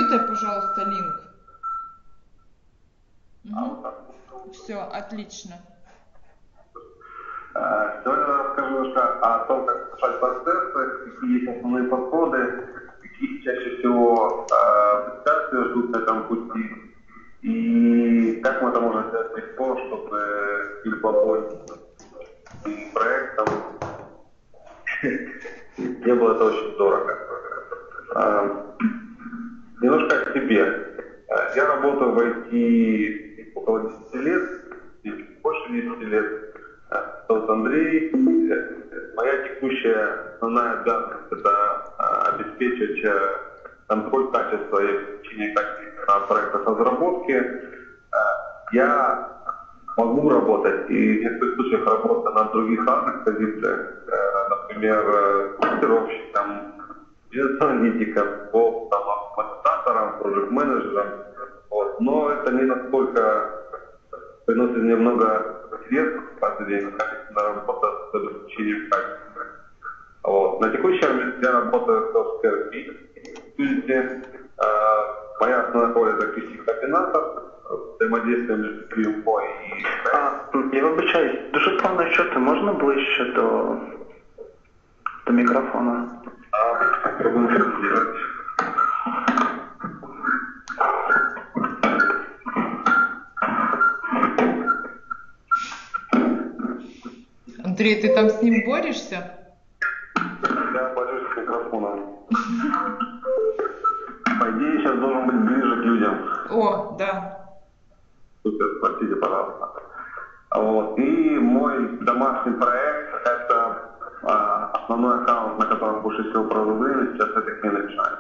замьютай, пожалуйста, линк. Угу. Все, отлично. Сегодня я расскажу немножко о том, как совершать процессы, какие есть основные подходы, какие чаще всего препятствия ждут на этом пути, и как мы это можем сделать легко, чтобы и плохой и проектом не было это очень дорого. Немножко о себе. Я работаю в IT около 10 лет, больше 10 лет. Зовут Андрей. Моя текущая основная обязанность – это обеспечить контроль качества и обеспечение качества проектов разработки. Я могу работать, и в некоторых случаях работать на других разных позициях, например, тестировщиком, бизнес-аналитиком, автоматизатором, проект-менеджером. Вот. Но это не настолько приносит мне много средств каждый день, качественная работа с обеспечением качества. Вот. На текущий момент я работаю в Healthcare Security. Моя основная роль – это QC-координатор, взаимодействие между QA и... Я вибачаюсь, дуже певно, що ти можна ближче до мікрофона? Пробуем что сделать. Андрей, ты там с ним борешься? Я борюсь с микрофоном. По идее, сейчас должен быть ближе к людям. О, да. Супер, простите, пожалуйста. Вот. И мой домашний проект – это основной аккаунт, на котором больше всего провожу время, сейчас это Keynote.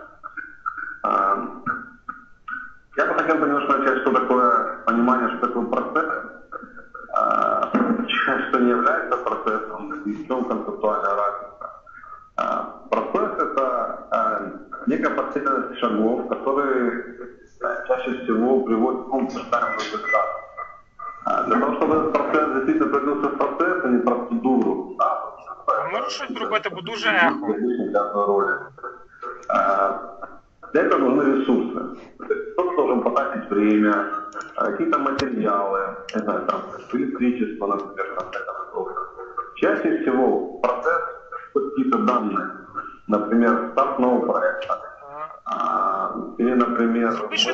Я бы хотел немножко начать, что такое понимание, что такое процесс, что не является процессом и в чем концептуальная разница. Процесс – это некая последовательность шагов, которые чаще всего приводят к ожидаемому результату. Для того, чтобы этот процесс действительно превратился в процесс, а не в процедуру. Можеш щось зробити, бо дуже ехо. Для этого нужны ресурсы. Кто-то должен потратить время, какие-то материалы, не знаю, там, электричество, например, в конце концов. Чаще всего процесс какие-то данные, например, старт нового проекта. Или, например...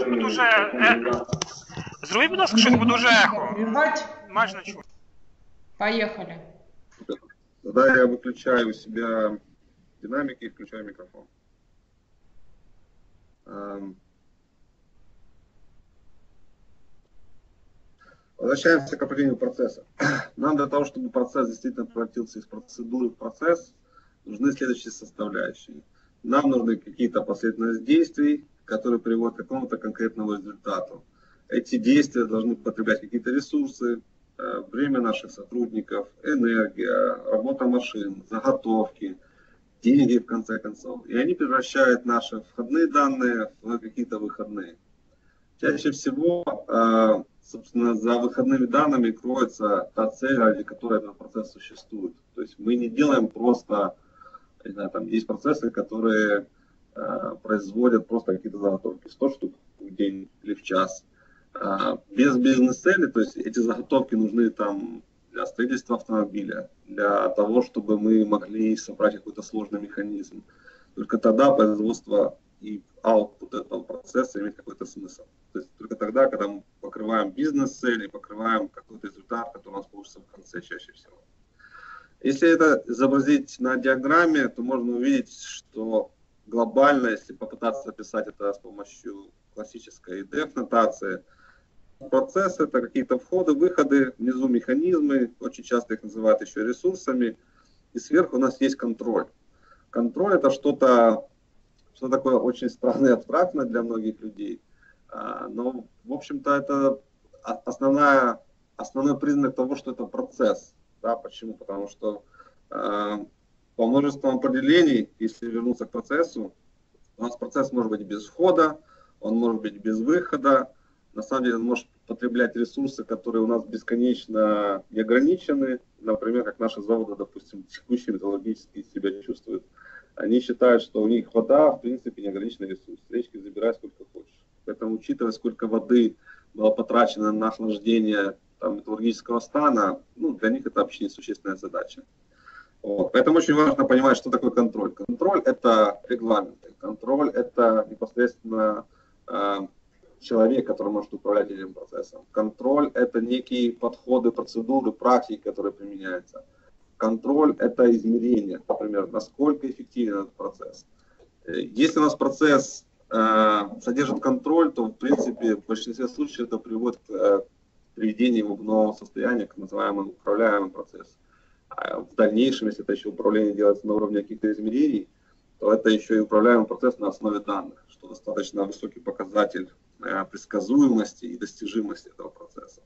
Зроби, будь ласка, щось, бо дуже ехо. Майже не чую. Поехали. Тогда я выключаю у себя динамики и включаю микрофон. Возвращаемся к определению процесса. Нам для того, чтобы процесс действительно превратился из процедуры в процесс, нужны следующие составляющие. Нам нужны какие-то последовательность действий, которые приводят к какому-то конкретному результату. Эти действия должны потреблять какие-то ресурсы, время наших сотрудников, энергия, работа машин, заготовки, деньги в конце концов. И они превращают наши входные данные в какие-то выходные. Чаще всего, собственно, за выходными данными кроется та цель, ради которой этот процесс существует. То есть мы не делаем просто, не знаю, там есть процессы, которые производят просто какие-то заготовки, 100 штук в день или в час. Без бизнес-цели, то есть эти заготовки нужны там для строительства автомобиля, для того, чтобы мы могли собрать какой-то сложный механизм. Только тогда производство и аутпут этого процесса имеет какой-то смысл. То есть только тогда, когда мы покрываем бизнес-цели, покрываем какой-то результат, который у нас получится в конце чаще всего. Если это изобразить на диаграмме, то можно увидеть, что глобально, если попытаться описать это с помощью классической DEF-нотации, процесс — это какие-то входы, выходы, внизу механизмы, очень часто их называют еще ресурсами, и сверху у нас есть контроль. Контроль — это что-то такое очень странное и абстрактное для многих людей, но, в общем-то, это основной признак того, что это процесс. Да, почему? Потому что по множеству определений, если вернуться к процессу, у нас процесс может быть без входа, он может быть без выхода. На самом деле он может потреблять ресурсы, которые у нас бесконечно неограничены. Например, как наши заводы, допустим, текущие металлургические себя чувствуют. они считают, что у них вода, в принципе, неограниченный ресурс. Речки забирай сколько хочешь. Поэтому, учитывая, сколько воды было потрачено на охлаждение там, металлургического стана, ну, для них это вообще несущественная задача. Вот. Поэтому очень важно понимать, что такое контроль. Контроль – это регламенты. Контроль – это непосредственно человек, который может управлять этим процессом. Контроль – это некие подходы, процедуры, практики, которые применяются. Контроль – это измерение, например, насколько эффективен этот процесс. Если у нас процесс содержит контроль, то, в принципе, в большинстве случаев это приводит к приведению его в новое состояние, к называемому управляемому процессу. А в дальнейшем, если это еще управление делается на уровне каких-то измерений, то это еще и управляемый процесс на основе данных, что достаточно высокий показатель предсказуемости и достижимости этого процесса.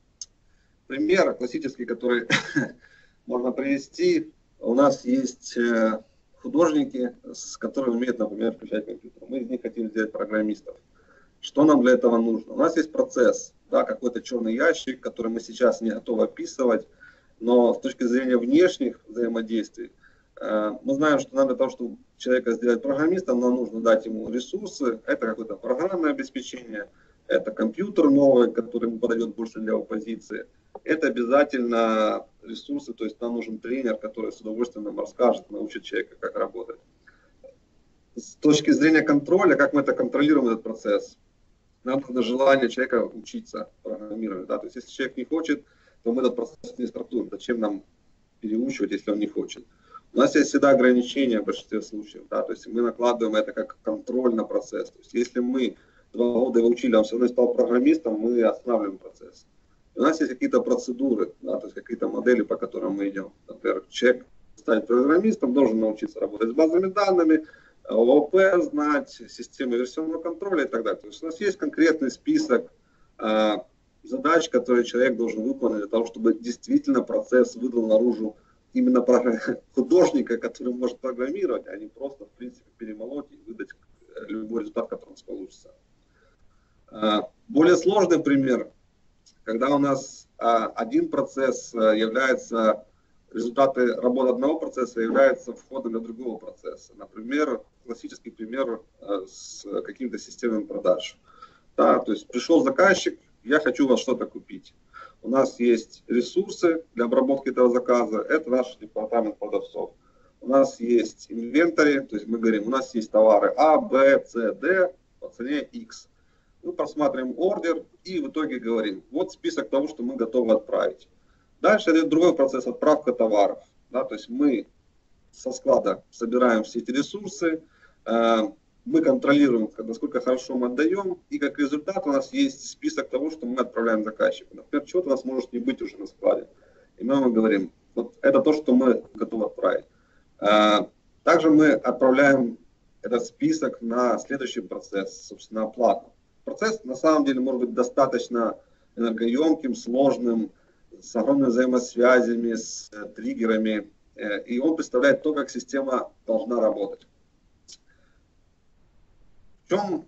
Пример классический, который можно привести. У нас есть художники, которые умеют, например, включать компьютер. Мы из них хотим сделать программистов. Что нам для этого нужно? У нас есть процесс, да, какой-то черный ящик, который мы сейчас не готовы описывать, но с точки зрения внешних взаимодействий, мы знаем, что надо для того, чтобы человека сделать программистом, нам нужно дать ему ресурсы. Это какое-то программное обеспечение, это компьютер новый, который ему подойдет больше для его позиции. Это обязательно ресурсы, то есть нам нужен тренер, который с удовольствием нам расскажет, научит человека, как работать. С точки зрения контроля, как мы это контролируем, этот процесс, нам нужно желание человека учиться программировать. Да? То есть если человек не хочет, то мы этот процесс не стартуем. Зачем нам переучивать, если он не хочет? У нас есть всегда ограничения в большинстве случаев. Да? То есть мы накладываем это как контроль на процесс. То есть если мы 2 года его учили, а он все равно стал программистом, мы останавливаем процесс. У нас есть какие-то процедуры, да, то есть какие-то модели, по которым мы идем. Например, человек стать программистом должен научиться работать с базами данными, ООП знать, системы версионного контроля и так далее. То есть у нас есть конкретный список задач, которые человек должен выполнить для того, чтобы действительно процесс выдал наружу именно художника, который может программировать, а не просто, в принципе, перемолоть и выдать любой результат, который у нас получится. Более сложный пример, когда у нас один процесс является, результаты работы одного процесса являются входом для другого процесса. Например, классический пример с какими-то системами продаж. Да, то есть пришел заказчик, я хочу у вас что-то купить. У нас есть ресурсы для обработки этого заказа, это наш департамент продавцов. У нас есть инвентарь, то есть мы говорим, у нас есть товары А, Б, С, Д по цене X. Мы просматриваем ордер и в итоге говорим, вот список того, что мы готовы отправить. Дальше идет другой процесс, отправка товаров. Да, то есть мы со склада собираем все эти ресурсы, мы контролируем, насколько хорошо мы отдаем, и как результат у нас есть список того, что мы отправляем заказчику. Например, чего-то у нас может не быть уже на складе. И мы говорим, вот это то, что мы готовы отправить. Также мы отправляем этот список на следующий процесс, собственно, оплату. Процесс на самом деле может быть достаточно энергоемким, сложным, с огромными взаимосвязями, с триггерами. И он представляет то, как система должна работать. В чем,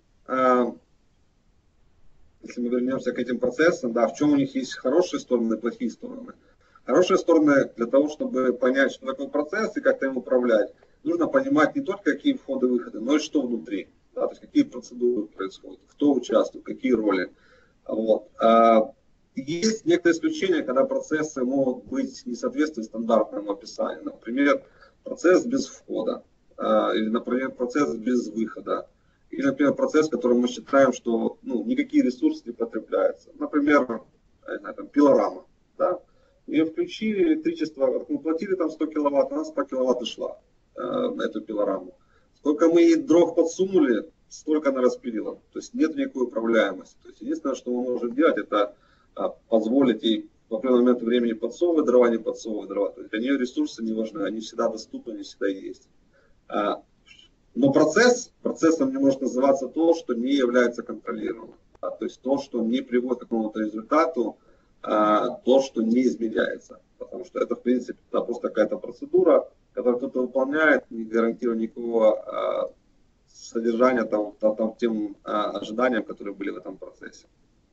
если мы вернемся к этим процессам, да, в чем у них есть хорошие стороны и плохие стороны. Хорошие стороны для того, чтобы понять, что такое процесс и как-то им управлять, нужно понимать не только какие входы и выходы, но и что внутри. Да, то есть какие процедуры происходят, кто участвует, какие роли. Вот. Есть некоторые исключения, когда процессы могут быть не соответствуют стандартному описанию. Например, процесс без входа, или, например, процесс без выхода. Или, например, процесс, в котором мы считаем, что никакие ресурсы не потребляются. Например, там, пилорама. Да? Ее включили, электричество, мы платили там 100 киловатт, она 100 киловатт ушла на эту пилораму. Сколько мы ей дров подсунули, столько она распилила. То есть нет никакой управляемости. То есть единственное, что мы можем делать, это позволить ей в определенный момент времени подсовывать дрова, не подсовывать дрова. То есть для нее ресурсы не важны, они всегда доступны, они всегда есть. Но процессом не может называться то, что не является контролируемым. То есть то, что не приводит к какому-то результату, то, что не изменяется. Потому что это, в принципе, просто какая-то процедура, которую кто-то выполняет, не гарантируя никакого содержания тем ожиданиям, которые были в этом процессе.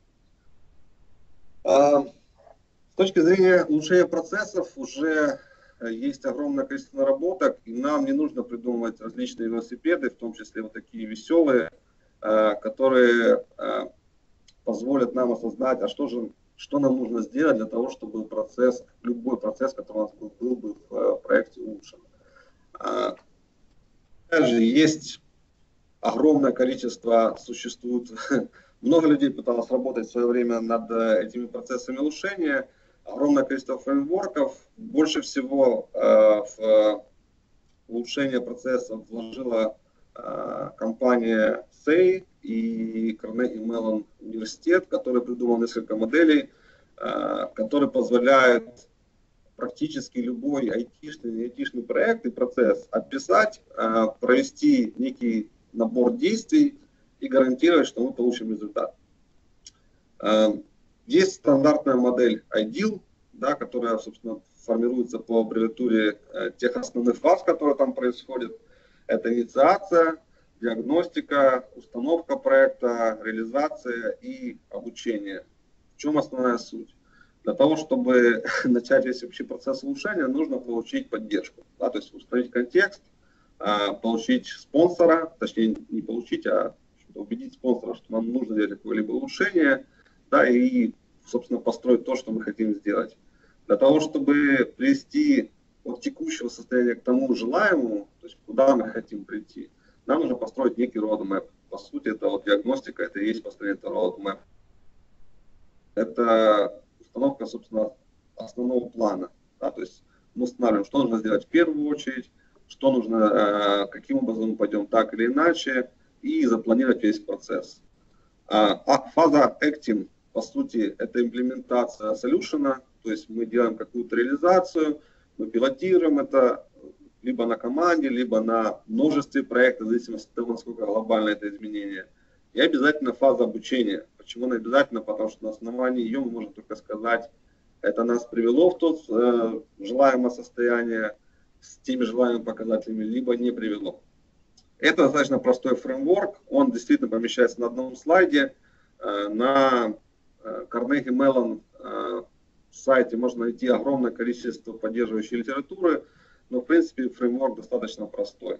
С точки зрения улучшения процессов, уже есть огромное количество наработок, и нам не нужно придумывать различные велосипеды, в том числе вот такие веселые, которые позволят нам осознать, что нам нужно сделать для того, чтобы любой процесс, который у нас был бы в проекте, улучшен. Также есть огромное количество, существует, много людей пыталось работать в свое время над этими процессами улучшения, огромное количество фреймворков. Больше всего в улучшение процесса вложила компания SEI и Carnegie Mellon университет, который придумал несколько моделей, которые позволяют практически любой айтишный, не айтишный проект и процесс описать, провести некий набор действий и гарантировать, что мы получим результат. Есть стандартная модель IDEAL, да, которая, собственно, формируется по аббревиатуре тех основных фаз, которые там происходят. Это инициация, диагностика, установка проекта, реализация и обучение. В чем основная суть? Для того, чтобы начать весь общий процесс улучшения, нужно получить поддержку. Да, то есть установить контекст, получить спонсора, точнее не получить, а убедить спонсора, что нам нужно делать какое-либо улучшение, да, и, собственно, построить то, что мы хотим сделать. Для того, чтобы привести от текущего состояния к тому желаемому, то есть куда мы хотим прийти, нам нужно построить некий roadmap. По сути, это вот диагностика, это и есть построение roadmap. Это установка, собственно, основного плана. Да, то есть мы устанавливаем, что нужно сделать в первую очередь, что нужно, каким образом мы пойдем так или иначе, и запланировать весь процесс. Фаза Acting, по сути, это имплементация солюшена, то есть мы делаем какую-то реализацию, мы пилотируем это либо на команде, либо на множестве проектов, в зависимости от того, насколько глобально это изменение. И обязательно фаза обучения. Почему она обязательно? Потому что на основании ее мы можем только сказать, это нас привело в то желаемое состояние с теми желаемыми показателями, либо не привело. Это достаточно простой фреймворк, он действительно помещается на одном слайде. На Carnegie Mellon сайте можно найти огромное количество поддерживающей литературы, но в принципе фреймворк достаточно простой.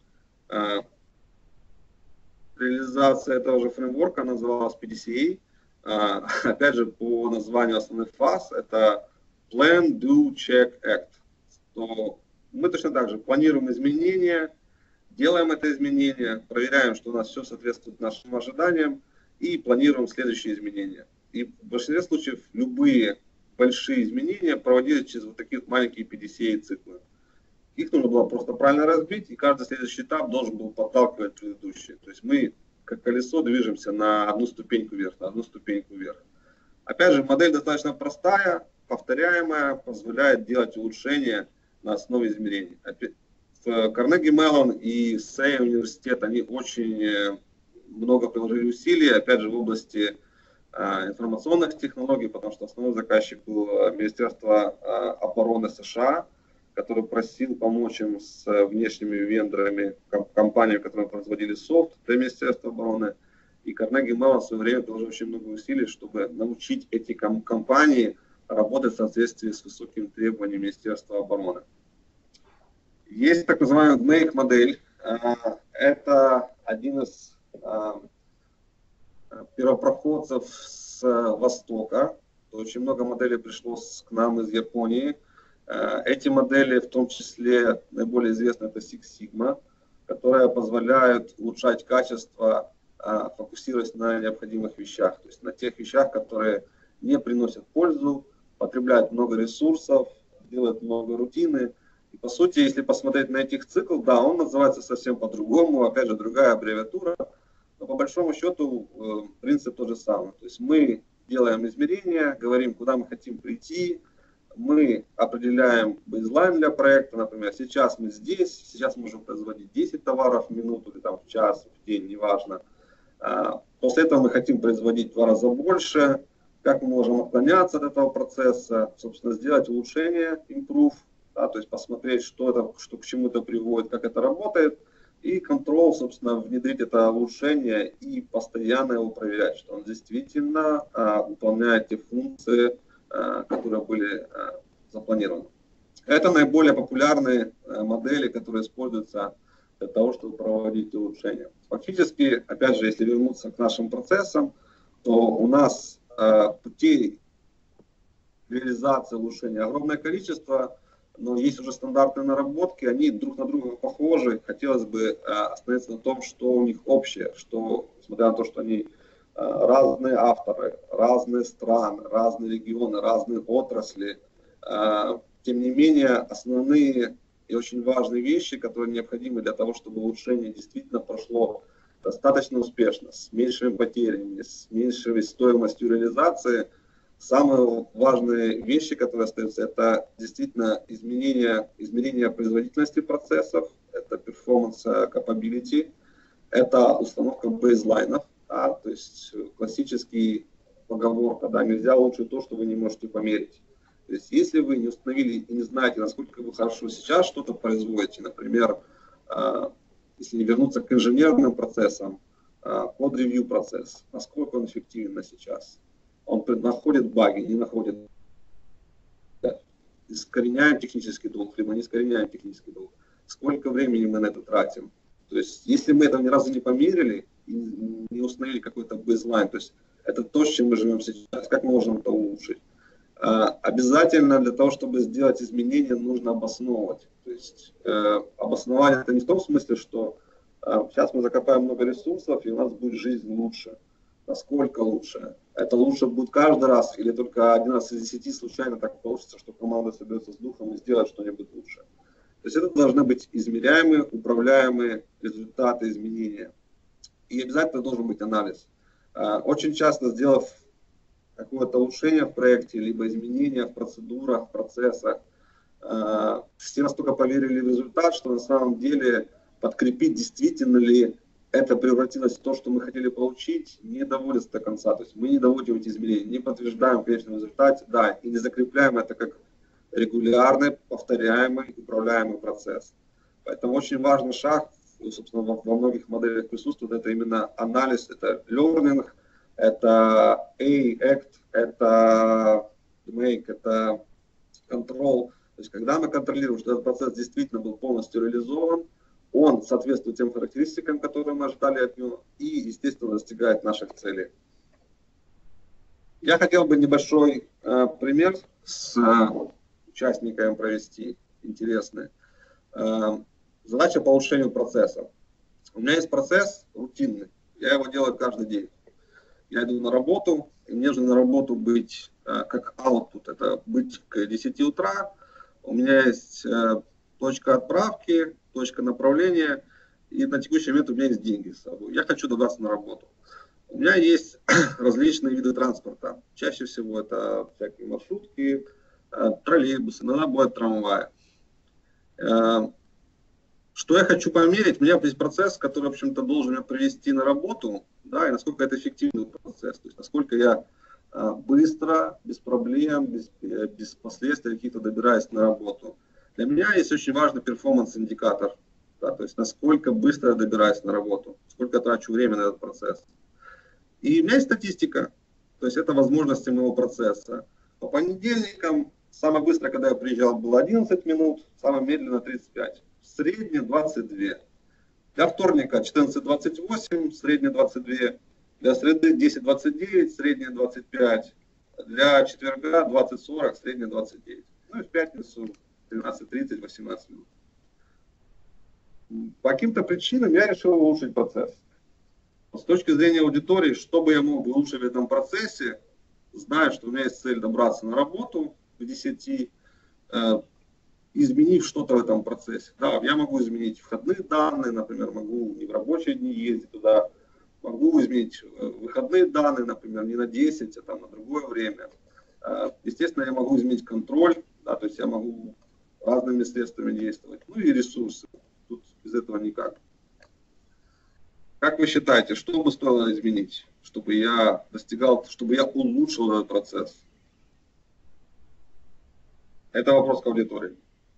Реализация этого же фреймворка называлась PDCA. Опять же, по названию основных фаз, это Plan, Do, Check, Act. То мы точно так же планируем изменения, делаем это изменение, проверяем, что у нас все соответствует нашим ожиданиям и планируем следующие изменения. И в большинстве случаев любые большие изменения проводились через вот такие маленькие PDCA-циклы. Их нужно было просто правильно разбить, и каждый следующий этап должен был подталкивать предыдущий. То есть мы, как колесо, движемся на одну ступеньку вверх, на одну ступеньку вверх. Опять же, модель достаточно простая, повторяемая, позволяет делать улучшения на основе измерений. В Carnegie Mellon и SEI университет, они очень много приложили усилий, опять же, в области информационных технологий, потому что основной заказчик был Министерство обороны США, который просил помочь им с внешними вендорами, компаниями, которые производили софт для Министерства обороны. И Carnegie Mellon в свое время приложил очень много усилий, чтобы научить эти компании работать в соответствии с высокими требованиями Министерства обороны. Есть так называемая GNAIC модель. Это один из первопроходцев с Востока. Очень много моделей пришло к нам из Японии. Эти модели, в том числе, наиболее известны, это Six Sigma, которые позволяют улучшать качество, фокусируясь на необходимых вещах, то есть на тех вещах, которые не приносят пользу, потребляют много ресурсов, делают много рутины. И по сути, если посмотреть на этих цикл, да, он называется совсем по-другому, опять же, другая аббревиатура, но по большому счету принцип тот же самый. То есть мы делаем измерения, говорим, куда мы хотим прийти, мы определяем бейзлайн для проекта, например, сейчас мы здесь, сейчас можем производить 10 товаров в минуту, или там в час, в день, неважно. После этого мы хотим производить в 2 раза больше, как мы можем отклоняться от этого процесса, собственно, сделать улучшение, improve, да, то есть посмотреть, что к чему это приводит, как это работает, и control, собственно, внедрить это улучшение и постоянно его проверять, что он действительно выполняет те функции, которые были запланированы. Это наиболее популярные модели, которые используются для того, чтобы проводить улучшения. Фактически, опять же, если вернуться к нашим процессам, то у нас путей реализации улучшения огромное количество, но есть уже стандартные наработки, они друг на друга похожи. Хотелось бы остановиться на том, что у них общее, что, несмотря на то, что они разные авторы, разные страны, разные регионы, разные отрасли, тем не менее, основные и очень важные вещи, которые необходимы для того, чтобы улучшение действительно прошло достаточно успешно, с меньшими потерями, с меньшей стоимостью реализации, самые важные вещи, которые остаются, это действительно измерение производительности процессов, это performance capability, это установка бейзлайнов, то есть классический поговорка, нельзя улучшить то, что вы не можете померить. То есть если вы не установили и не знаете, насколько вы хорошо сейчас что-то производите, например, если вернуться к инженерным процессам, код-ревью процесс, насколько он эффективен сейчас, он находит баги, не находит, искореняем технический долг, либо не искореняем технический долг, сколько времени мы на это тратим. То есть если мы этого ни разу не померили и не установили какой-то бейзлайн, то есть это то, с чем мы живем сейчас, как мы можем это улучшить. Обязательно для того, чтобы сделать изменения, нужно обосновывать. То есть обоснование это не в том смысле, что сейчас мы закопаем много ресурсов и у нас будет жизнь лучше. Насколько лучше? Это лучше будет каждый раз или только 1 раз из 10 случайно так получится, что команда соберется с духом и сделает что-нибудь лучше. То есть это должны быть измеряемые, управляемые результаты изменения. И обязательно должен быть анализ. Очень часто, сделав какое-то улучшение в проекте, либо изменения в процедурах, в процессах, все настолько поверили в результат, что на самом деле подкрепить, действительно ли это превратилось в то, что мы хотели получить, не доводится до конца. То есть мы не доводим эти изменения, не подтверждаем в конечном результате, и не закрепляем это как регулярный, повторяемый, управляемый процесс. Поэтому очень важный шаг, собственно, во многих моделях присутствует, это именно анализ, это learning, это act, это make, это control. То есть когда мы контролируем, что этот процесс действительно был полностью реализован, он соответствует тем характеристикам, которые мы ожидали от него, и, естественно, достигает наших целей. Я хотел бы небольшой пример с участниками провести, интересный. Задача по улучшению процесса. У меня есть процесс рутинный, я его делаю каждый день. Я иду на работу, и мне нужно на работу быть как output, это быть к 10 утра. У меня есть точка отправки, точка направления, и на текущий момент у меня есть деньги с собой. Я хочу добраться на работу. У меня есть различные виды транспорта. Чаще всего это всякие маршрутки, троллейбусы, иногда бывают трамваи. Что я хочу померить? У меня есть процесс, который, в общем-то, должен меня привести на работу, и насколько это эффективный процесс. То есть, насколько я быстро, без проблем, без последствий каких-то добираюсь на работу. Для меня есть очень важный перформанс-индикатор. То есть, насколько быстро я добираюсь на работу, сколько я трачу время на этот процесс. И у меня есть статистика. То есть, это возможности моего процесса. По понедельникам, самое быстрое, когда я приезжал, было 11 минут, самое медленно 35. Среднее 22. Для вторника 14:28, среднее 22. Для среды 10:29, среднее 25. Для четверга 20:40, среднее 29. И в пятницу 13:30, 18 минут. По каким-то причинам я решил улучшить процесс. С точки зрения аудитории, что бы я мог улучшить в этом процессе, зная, что у меня есть цель добраться на работу к 10, изменив что-то в этом процессе. Я могу изменить входные данные, например, могу не в рабочие дни ездить туда, могу изменить выходные данные, например, не на 10, а на другое время. Естественно, я могу изменить контроль, то есть я могу разными средствами действовать. И ресурсы. Тут без этого никак. Как вы считаете, что бы стоило изменить, чтобы я улучшил этот процесс? Это вопрос к аудитории.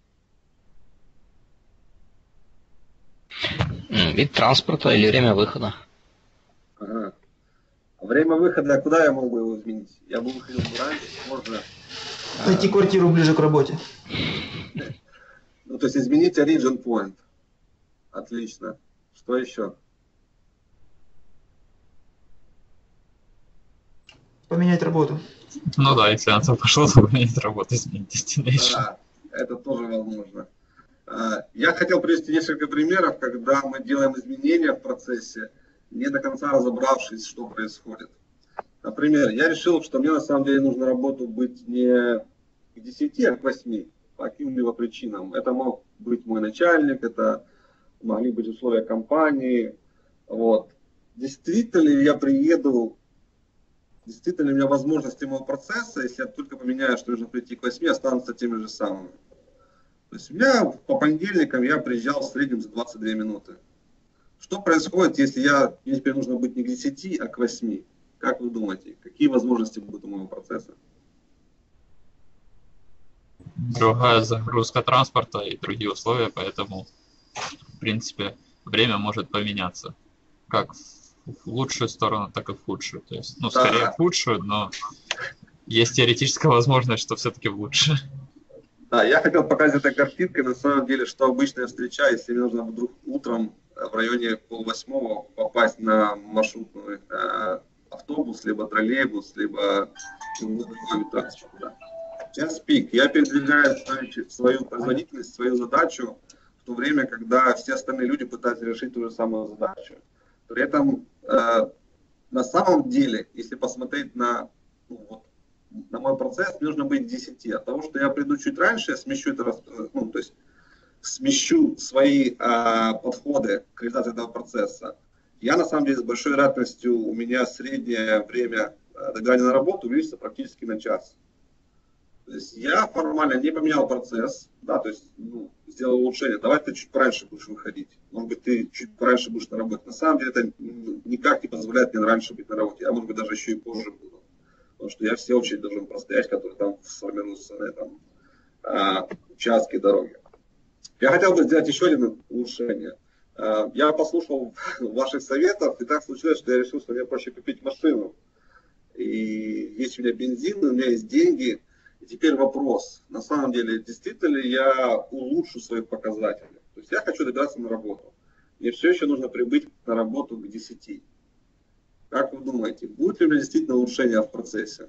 Вид транспорта или время выхода? Ага. Время выхода, куда я мог бы его изменить? Я бы выходил бы раньше, можно... Найти квартиру ближе к работе. то есть изменить origin point. Отлично. Что еще? Поменять работу. Ну да, если она пошла, то поменять работу, изменить destination. Да, это тоже возможно. Я хотел привести несколько примеров, когда мы делаем изменения в процессе, не до конца разобравшись, что происходит. Например, я решил, что мне на самом деле нужно работу быть не к 10, а к 8 по каким-либо причинам. Это мог быть мой начальник, это могли быть условия компании. Вот. Действительно ли я приеду, действительно ли у меня возможности моего процесса, если я только поменяю, что нужно прийти к 8, останутся теми же самыми. То есть у меня по понедельникам я приезжал в среднем за 22 минуты. Что происходит, если мне теперь нужно быть не к 10, а к 8? Как вы думаете, какие возможности будут у моего процесса? Другая загрузка транспорта и другие условия, поэтому, в принципе, время может поменяться. Как в лучшую сторону, так и в худшую. То есть, ну, скорее в худшую, но есть теоретическая возможность, что все-таки в лучшую. Да, я хотел показать этой картинкой, на самом деле, что обычная встреча, если мне нужно вдруг утром в районе 7:30 попасть на маршрутный автобус, либо троллейбус, либо другой транспорт. Час пик. Я передвигаю свою производительность, свою задачу в то время, когда все остальные люди пытаются решить ту же самую задачу. При этом на самом деле, если посмотреть на мой процесс, мне нужно быть к 10. От того, что я приду чуть раньше, я смещу это, то есть смещу свои подходы к реализации этого процесса. Я на самом деле с большой вероятностью, у меня среднее время добирания на работу увеличится практически на час. То есть я формально не поменял процесс, да, то есть сделал улучшение. Давай ты чуть пораньше будешь выходить. Может быть, ты чуть пораньше будешь на работе. На самом деле это никак не позволяет мне раньше быть на работе. Я, может быть, даже еще и позже буду. Потому что я все очередь должен простоять, которые там сформируются на этом участке дороги. Я хотел бы сделать еще один улучшение. Я послушал ваших советов, и так случилось, что я решил, что мне проще купить машину. И есть у меня бензин, у меня есть деньги. И теперь вопрос, на самом деле, действительно ли я улучшу свои показатели? То есть я хочу добираться на работу. Мне все еще нужно прибыть на работу к 10. Как вы думаете, будет ли у меня действительно улучшение в процессе?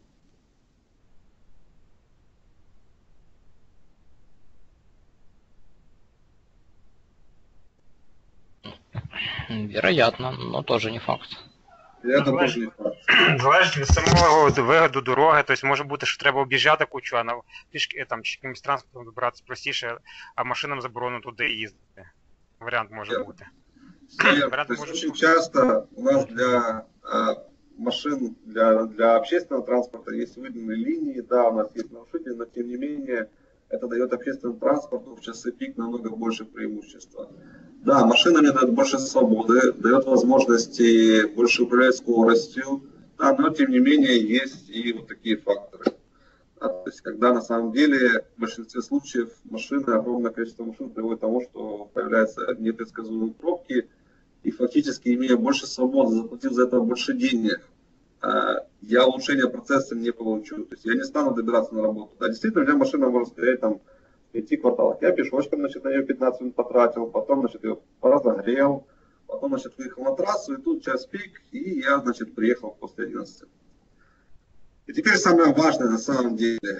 Вероятно, но тоже не факт. Это тоже не факт. Залежить від самого вигляду дороги, тобто може бути, що треба об'їжджати кучу, а на пішки там чи якимось транспортом добиратися простіше, а машинам заборонено туди їздити. Варіант може бути. То есть очень часто у нас для машин, для общественного транспорта есть выделенные линии, да, у нас есть нарушители, но тем не менее это дает общественному транспорту в часы пик намного больше преимущества. Да, машина мне дает больше свободы, дает возможности больше управлять скоростью, да, но тем не менее есть и вот такие факторы. Да, то есть когда на самом деле в большинстве случаев машины, огромное количество машин приводит к тому, что появляются непредсказуемые пробки, и фактически, имея больше свободы, заплатив за это больше денег, я улучшение процесса не получу. То есть я не стану добираться на работу. Да, действительно, у меня машина может стоять там в 5 кварталах. Я пешочком, значит, на нее 15 минут потратил, потом, значит, ее разогрел, потом, значит, выехал на трассу, и тут час пик, и я, значит, приехал после 11. И теперь самое важное на самом деле.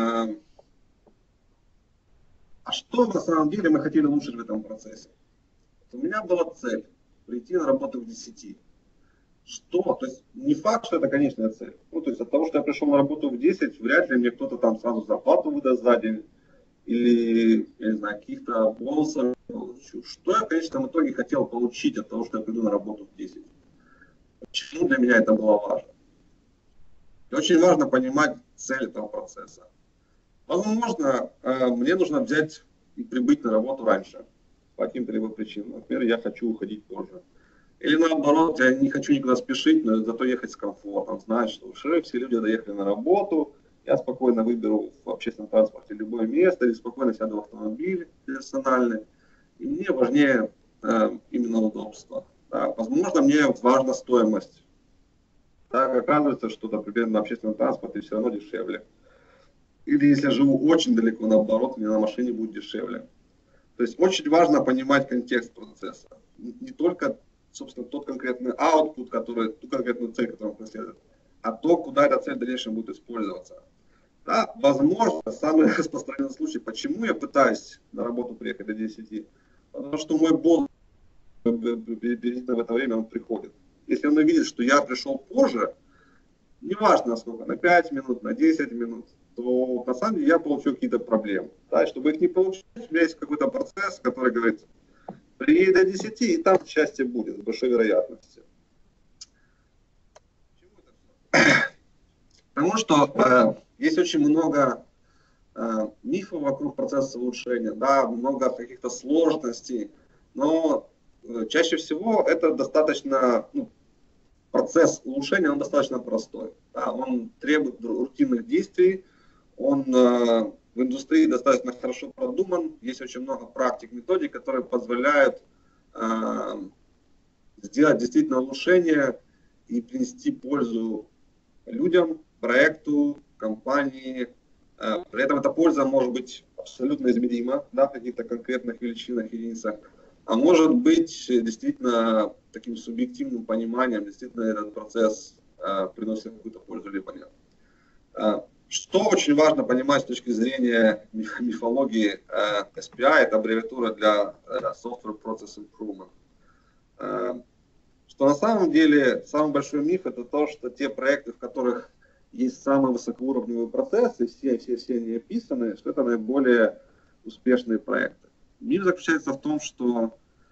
А что на самом деле мы хотели улучшить в этом процессе? У меня была цель прийти на работу к 10. Что? То есть не факт, что это конечная цель. Ну, то есть от того, что я пришел на работу в 10, вряд ли мне кто-то там сразу зарплату выдаст за день. Или, я не знаю, каких-то бонусов получу. Что я в конечном итоге хотел получить от того, что я приду на работу в 10? Почему для меня это было важно? И очень важно понимать цель этого процесса. Возможно, мне нужно взять и прибыть на работу раньше. По каким-то либо причинам. Например, я хочу уходить позже. Или наоборот, я не хочу никуда спешить, но зато ехать с комфортом. Знать, что уже все люди доехали на работу, я спокойно выберу в общественном транспорте любое место, или спокойно сяду в автомобиль персональный. И мне важнее именно удобство. Да. Возможно, мне важна стоимость. Так оказывается, что, например, на общественном транспорте все равно дешевле. Или если я живу очень далеко, наоборот, мне на машине будет дешевле. То есть очень важно понимать контекст процесса. Не только, собственно, тот конкретный output, ту конкретную цель, которую он преследует, а то, куда эта цель в дальнейшем будет использоваться. Да, возможно, самый распространенный случай, почему я пытаюсь на работу приехать до 10, потому что мой босс приблизительно в это время он приходит. Если он увидит, что я пришел позже, неважно сколько, на 5 минут, на 10 минут, то на самом деле я получу какие-то проблемы. Да, и чтобы их не получить, у меня есть какой-то процесс, который говорит, приедет до 10, и там счастье будет, с большой вероятностью. Почему это все? Потому что есть очень много мифов вокруг процесса улучшения, да, много каких-то сложностей, но чаще всего это достаточно, процесс улучшения, он достаточно простой. Да, он требует рутинных действий, он в индустрии достаточно хорошо продуман, есть очень много практик, методик, которые позволяют сделать действительно улучшение и принести пользу людям, проекту, компании. При этом эта польза может быть абсолютно измерима, да, в каких-то конкретных величинах, единицах, а может быть действительно таким субъективным пониманием, действительно этот процесс приносит какую-то пользу либо нет. Что очень важно понимать с точки зрения мифологии SPI, это аббревиатура для Software Process Improvement. Что на самом деле самый большой миф это то, что те проекты, в которых есть самые высокоуровневые процессы, все они описаны, что это наиболее успешные проекты. Миф заключается в том, что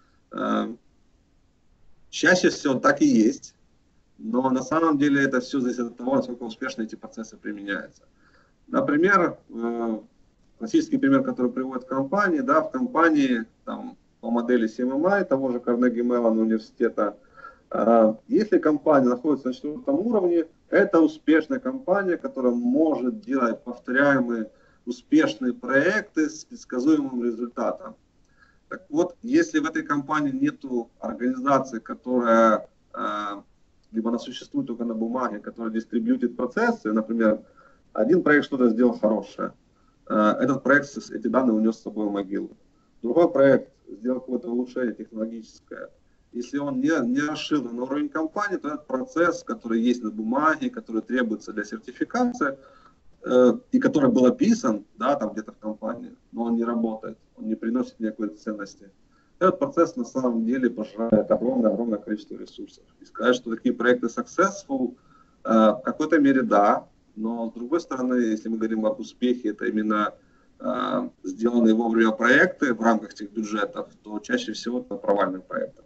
чаще всего так и есть, но на самом деле это все зависит от того, насколько успешно эти процессы применяются. Например, классический пример, который приводит компании, да, в компании там, по модели CMMI, того же Carnegie Mellon университета, если компания находится на 4-м уровне, это успешная компания, которая может делать повторяемые успешные проекты с предсказуемым результатом. Так вот, если в этой компании нету организации, которая либо она существует только на бумаге, которая дистрибьютит процессы, например, один проект что-то сделал хорошее, этот проект эти данные унес с собой в могилу. Другой проект сделал какое-то улучшение технологическое. Если он не расширен на уровень компании, то этот процесс, который есть на бумаге, который требуется для сертификации, и который был описан, да, там где-то в компании, но он не работает, он не приносит никакой ценности. Этот процесс на самом деле пожирает огромное количество ресурсов. И сказать, что такие проекты successful, в какой-то мере да, но с другой стороны, если мы говорим об успехе, это именно сделанные вовремя проекты в рамках этих бюджетов, то чаще всего это провальные проекты.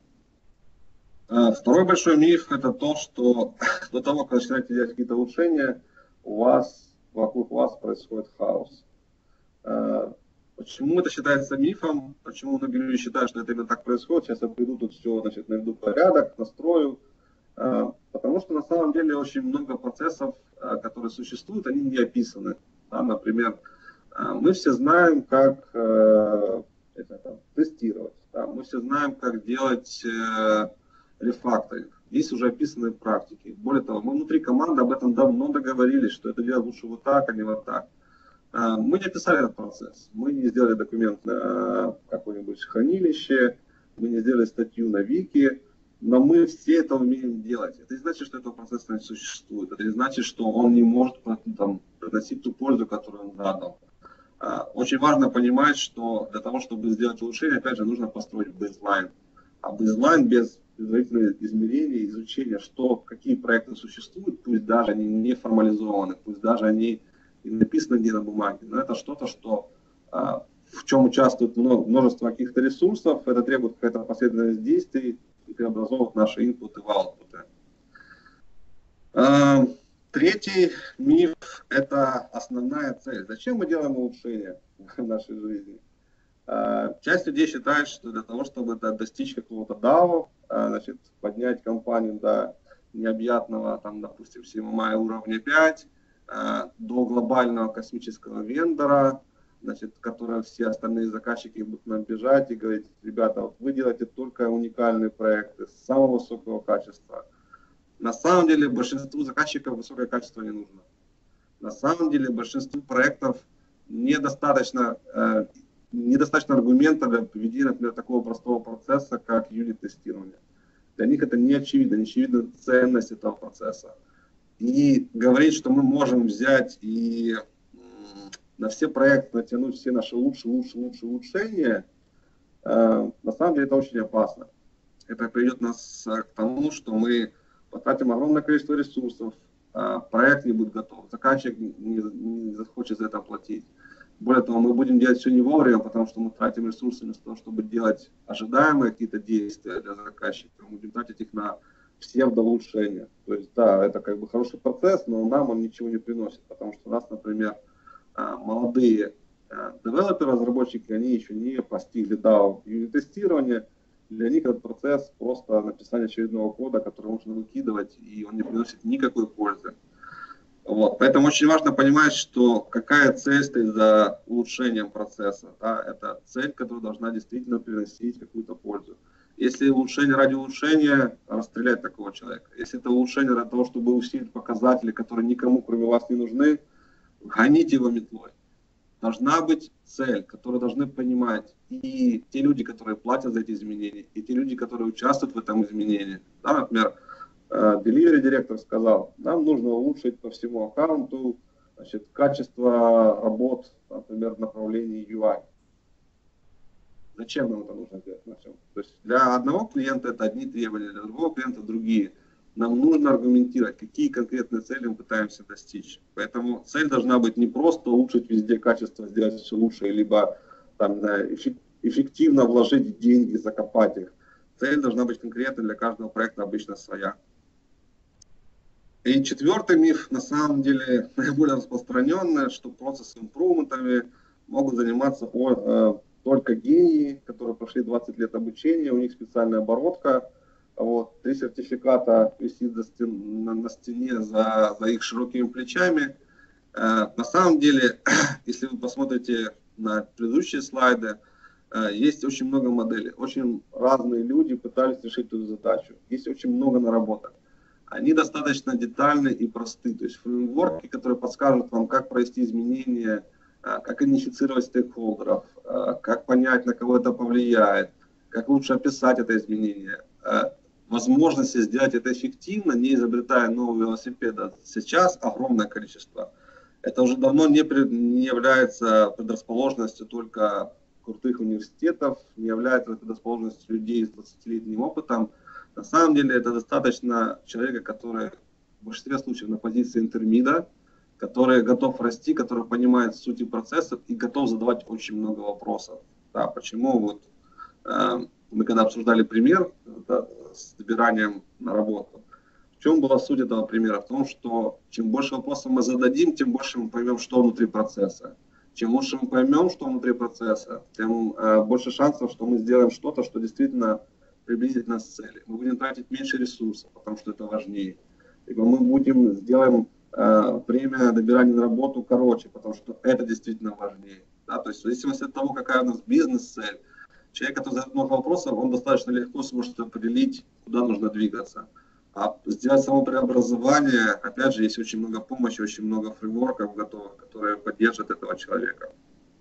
Второй большой миф это то, что до того, как начинаете делать какие-то улучшения, вокруг вас происходит хаос. Почему это считается мифом? Почему многие люди считают, что это именно так происходит? Сейчас я приду тут все, наведу порядок, настрою. Потому что на самом деле очень много процессов, которые существуют, они не описаны. Да, например, мы все знаем, как тестировать. Да, мы все знаем, как делать рефакторинг. Есть уже описанные практики. Более того, мы внутри команды об этом давно договорились, что это делать лучше вот так, а не вот так. Мы не описали этот процесс. Мы не сделали документ на какое-нибудь хранилище, мы не сделали статью на Вики, но мы все это умеем делать. Это не значит, что этого процесса не существует. Это не значит, что он не может приносить ту пользу, которую он задал. Очень важно понимать, что для того, чтобы сделать улучшение, опять же, нужно построить бейзлайн. А бейзлайн без предварительных измерений, изучения, какие проекты существуют, пусть даже они не формализованы, пусть даже они не написаны где на бумаге, но это что-то, в чем участвует множество каких-то ресурсов, это требует какая-то последовательность действий и преобразовывает наши инпуты в аутпуты. Третий миф – это основная цель. Зачем мы делаем улучшения в нашей жизни? Часть людей считает, что для того, чтобы достичь какого-то DAO, поднять компанию до необъятного, допустим, CMMI уровня 5, до глобального космического вендора, которые все остальные заказчики будут нам бежать и говорить: ребята, вот вы делаете только уникальные проекты самого высокого качества. На самом деле большинству заказчиков высокое качество не нужно. На самом деле большинству проектов недостаточно недостаточно аргумента для поведения, например, такого простого процесса, как юнит-тестирование. Для них это не очевидна ценность этого процесса. И говорить, что мы можем взять и на все проекты натянуть все наши лучшие улучшения, на самом деле это очень опасно. Это приведет нас к тому, что мы потратим огромное количество ресурсов, проект не будет готов, заказчик не захочет за это платить. Более того, мы будем делать все не вовремя, потому что мы тратим ресурсы вместо того, чтобы делать ожидаемые какие-то действия для заказчика. Мы будем тратить их на псевдоулучшения. То есть, да, это как бы хороший процесс, но нам он ничего не приносит, потому что у нас, например, молодые девелоперы, разработчики, они еще не постигли юнит-тестирование. Для них этот процесс просто написание очередного кода, который можно выкидывать, и он не приносит никакой пользы. Вот. Поэтому очень важно понимать, что какая цель стоит за улучшением процесса. Да? Это цель, которая должна действительно приносить какую-то пользу. Если улучшение ради улучшения, расстрелять такого человека. Если это улучшение ради того, чтобы усилить показатели, которые никому кроме вас не нужны, гоните его метлой. Должна быть цель, которую должны понимать и те люди, которые платят за эти изменения, и те люди, которые участвуют в этом изменении. Да, например, delivery директор сказал, нам нужно улучшить по всему аккаунту, значит, качество работ, например, в направлении UI. Зачем нам это нужно делать? То есть для одного клиента это одни требования, для другого клиента другие. Нам нужно аргументировать, какие конкретные цели мы пытаемся достичь. Поэтому цель должна быть не просто улучшить везде качество, сделать все лучше, либо там, эффективно вложить деньги, закопать их. Цель должна быть конкретной, для каждого проекта обычно своя. И четвертый миф, на самом деле, наиболее распространенный, что процесс-импрувментами могут заниматься только гении, которые прошли 20 лет обучения, у них специальная оборотка, вот, 3 сертификата висит на стене за их широкими плечами. На самом деле, если вы посмотрите на предыдущие слайды, есть очень много моделей, очень разные люди пытались решить эту задачу, есть очень много наработок. Они достаточно детальны и просты, то есть фреймворки, которые подскажут вам, как провести изменения, как идентифицировать стейкхолдеров, как понять, на кого это повлияет, как лучше описать это изменение. Возможности сделать это эффективно, не изобретая нового велосипеда, сейчас огромное количество. Это уже давно не является предрасположенностью только крутых университетов, не является предрасположенностью людей с 20-летним опытом. На самом деле это достаточно человека, который в большинстве случаев на позиции интермида, который готов расти, который понимает суть процессов и готов задавать очень много вопросов. Да, почему вот мы когда обсуждали пример с добиранием на работу, в чем была суть этого примера? В том, что чем больше вопросов мы зададим, тем больше мы поймем, что внутри процесса. Чем лучше мы поймем, что внутри процесса, тем больше шансов, что мы сделаем что-то, что действительно приблизит нас к цели. Мы будем тратить меньше ресурсов, потому что это важнее. Либо мы сделаем время добирания на работу короче, потому что это действительно важнее. Да? То есть в зависимости от того, какая у нас бизнес-цель, человек, который задает много вопросов, он достаточно легко сможет определить, куда нужно двигаться. А сделать само преобразование, опять же, есть очень много помощи, очень много фреймворков готовых, которые поддержат этого человека.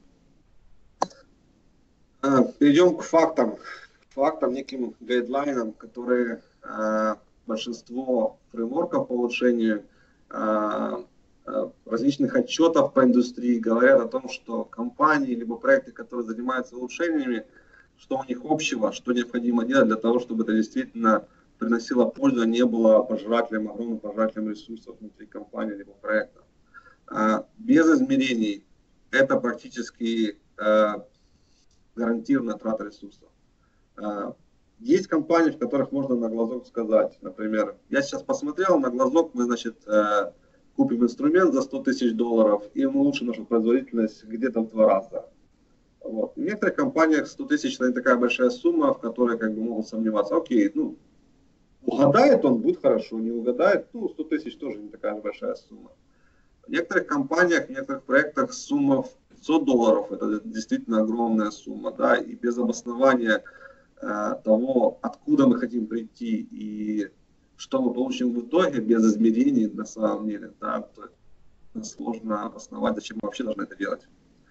Перейдем к фактам, неким гайдлайнам, которые большинство фреймворков по улучшению различных отчетов по индустрии говорят о том, что компании либо проекты, которые занимаются улучшениями, что у них общего, что необходимо делать для того, чтобы это действительно приносило пользу, а не было огромным пожирателем ресурсов внутри компании либо проекта. Без измерений это практически гарантированная трата ресурсов. Есть компании, в которых можно на глазок сказать, например, я сейчас посмотрел, на глазок мы, значит, купим инструмент за $100 тысяч, и мы улучшим нашу производительность где-то в 2 раза. Вот. В некоторых компаниях 100 тысяч это не такая большая сумма, в которой как бы могут сомневаться. Окей, ну, угадает он, будет хорошо, не угадает, ну, 100 тысяч тоже не такая большая сумма. В некоторых компаниях, в некоторых проектах сумма в $500, это действительно огромная сумма, да, и без обоснования того, откуда мы хотим прийти и что мы получим в итоге, без измерений на самом деле, да, то сложно обосновать, зачем мы вообще должны это делать.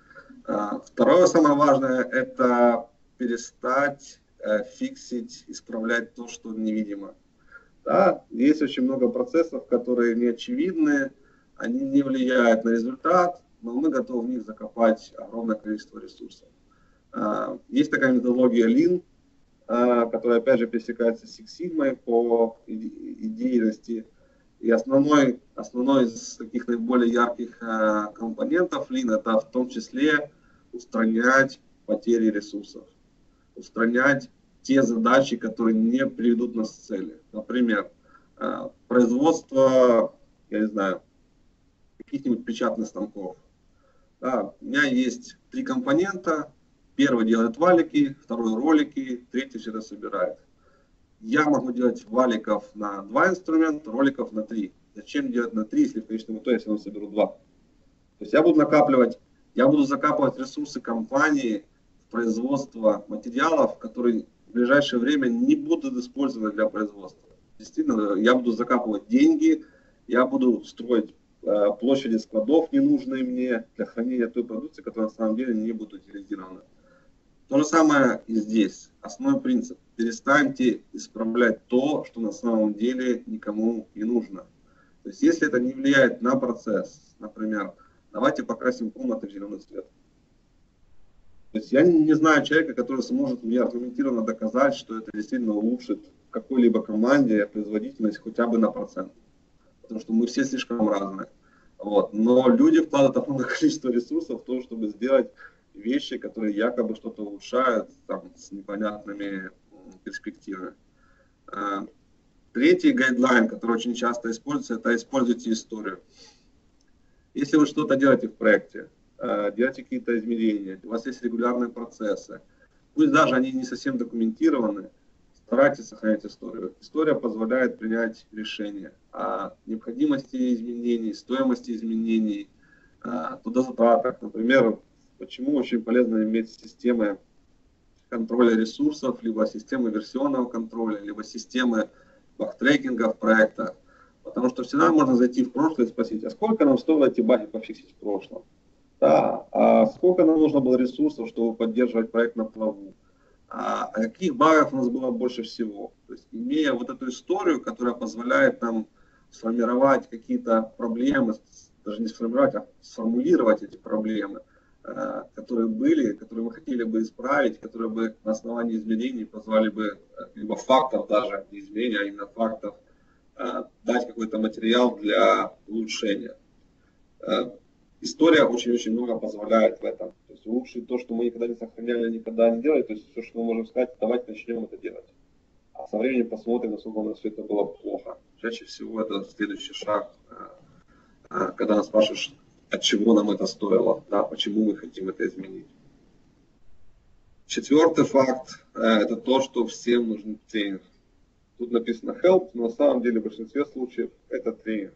Второе, самое важное, это перестать фиксить, исправлять то, что невидимо. Да? Есть очень много процессов, которые не очевидны, они не влияют на результат, но мы готовы в них закопать огромное количество ресурсов. Есть такая методология Lean, которая опять же пересекается с Six Sigma по идейности. И основной из таких наиболее ярких компонентов Lean это в том числе устранять потери ресурсов, устранять те задачи, которые не приведут нас к цели. Например, производство, я не знаю, каких-нибудь печатных станков. Да, у меня есть 3 компонента. Первый делает валики, второй ролики, третий все это собирает. Я могу делать валиков на 2 инструмента, роликов на 3. Зачем делать на 3, если в конечном итоге я все равно соберу 2? То есть я буду закапывать ресурсы компании в производство материалов, которые в ближайшее время не будут использованы для производства. Действительно, я буду закапывать деньги, я буду строить площади складов, ненужные мне для хранения той продукции, которая на самом деле не будет утилизирована. То же самое и здесь. Основной принцип. Перестаньте исправлять то, что на самом деле никому не нужно. То есть если это не влияет на процесс, например, давайте покрасим комнаты в зеленый цвет. То есть я не знаю человека, который сможет мне аргументированно доказать, что это действительно улучшит в какой-либо команде производительность хотя бы на процент. Потому что мы все слишком разные. Вот. Но люди вкладывают огромное количество ресурсов в то, чтобы сделать вещи, которые якобы что-то улучшают там, с непонятными перспективами. Третий гайдлайн, который очень часто используется, это используйте историю. Если вы что-то делаете в проекте, делаете какие-то измерения, у вас есть регулярные процессы, пусть даже они не совсем документированы, старайтесь сохранять историю. История позволяет принять решение о необходимости изменений, стоимости изменений, трудозатратах. Например, почему очень полезно иметь системы контроля ресурсов, либо системы версионного контроля, либо системы бактрекинга в проектах. Потому что всегда можно зайти в прошлое и спросить, а сколько нам стоило эти баги пофиксить в прошлом? Да, а сколько нам нужно было ресурсов, чтобы поддерживать проект на плаву? А каких багов у нас было больше всего? То есть, имея вот эту историю, которая позволяет нам сформировать какие-то проблемы, даже не сформировать, а сформулировать эти проблемы, которые были, которые мы хотели бы исправить, которые бы на основании изменений позвали бы, либо фактов даже, не изменений, а именно фактов, дать какой-то материал для улучшения. История очень-очень много позволяет в этом. То есть улучшить то, что мы никогда не сохраняли, никогда не делали. То есть все, что мы можем сказать, давайте начнем это делать. А со временем посмотрим, насколько у нас все это было плохо. Чаще всего это следующий шаг, когда нас спрашиваешь, от чего нам это стоило, да, почему мы хотим это изменить. Четвертый факт – это то, что всем нужен тренинг. Тут написано help, но на самом деле в большинстве случаев это тренинг.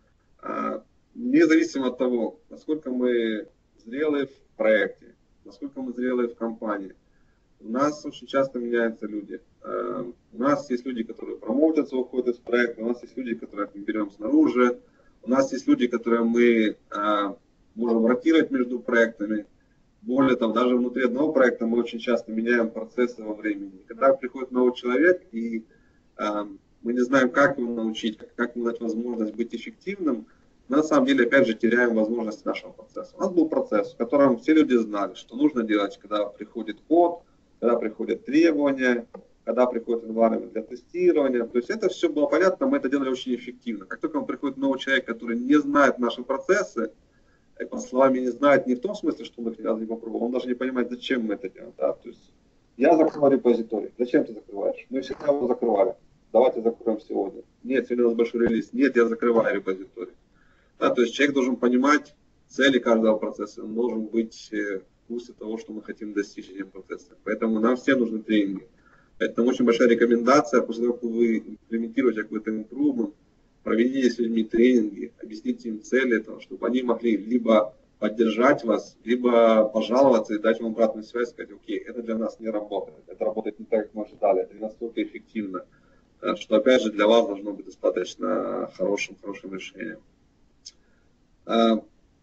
Независимо от того, насколько мы зрелые в проекте, насколько мы зрелые в компании, у нас очень часто меняются люди. У нас есть люди, которые промоутятся, уходят из проекта, у нас есть люди, которых мы берем снаружи, у нас есть люди, которые мы можем ротировать между проектами. Более того, даже внутри одного проекта мы очень часто меняем процессы во времени. Когда приходит новый человек, и мы не знаем, как его научить, как ему дать возможность быть эффективным, мы на самом деле опять же теряем возможность нашего процесса. У нас был процесс, в котором все люди знали, что нужно делать, когда приходит код, когда приходят требования, когда приходит environment для тестирования. То есть это все было понятно, мы это делали очень эффективно. Как только приходит новый человек, который не знает наши процессы, по словами не знает не в том смысле, что мы их не попробовали, он даже не понимает, зачем мы это делаем. Да? То есть я закрыл репозиторий. Зачем ты закрываешь? Мы всегда его закрывали. Давайте закроем сегодня. Нет, сегодня у нас большой релиз. Нет, я закрываю репозиторий. Да, то есть человек должен понимать цели каждого процесса. Он должен быть в курсе того, что мы хотим достичь этим процессом. Поэтому нам всем нужны тренинги. Поэтому очень большая рекомендация, после того, как вы имплементируете какой-то improvement, проведите с людьми тренинги, объясните им цели этого, чтобы они могли либо поддержать вас, либо пожаловаться и дать вам обратную связь, сказать, окей, это для нас не работает, это работает не так, как мы ожидали, это не настолько эффективно, что опять же для вас должно быть достаточно хорошим решением.